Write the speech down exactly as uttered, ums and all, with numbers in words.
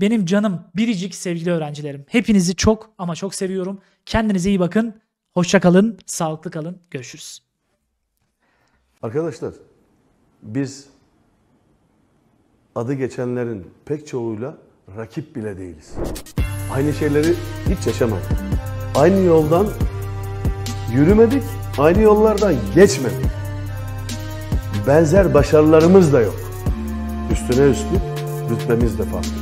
Benim canım biricik sevgili öğrencilerim. Hepinizi çok ama çok seviyorum. Kendinize iyi bakın. Hoşça kalın, sağlıklı kalın. Görüşürüz. Arkadaşlar, biz adı geçenlerin pek çoğuyla rakip bile değiliz. Aynı şeyleri hiç yaşamadık. Aynı yoldan yürümedik, aynı yollardan geçmedik. Benzer başarılarımız da yok. Üstüne üstlük rütbemiz de farklı.